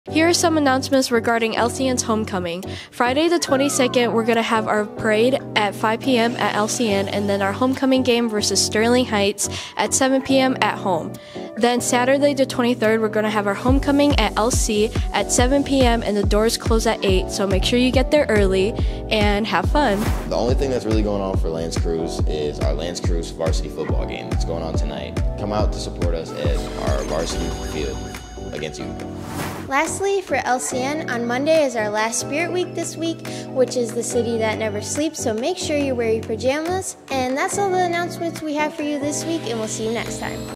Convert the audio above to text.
Here are some announcements regarding LCN's homecoming. Friday the 22nd, we're going to have our parade at 5 p.m. at LCN, and then our homecoming game versus Sterling Heights at 7 p.m. at home. Then Saturday the 23rd, we're going to have our homecoming at LC at 7 p.m. and the doors close at 8, so make sure you get there early and have fun. The only thing that's really going on for Creuse is our Creuse varsity football game that's going on tonight. Come out to support us at our varsity field against you. Lastly, for LCN, on Monday is our last Spirit Week this week, which is the city that never sleeps, so make sure you wear your pajamas. And that's all the announcements we have for you this week, and we'll see you next time.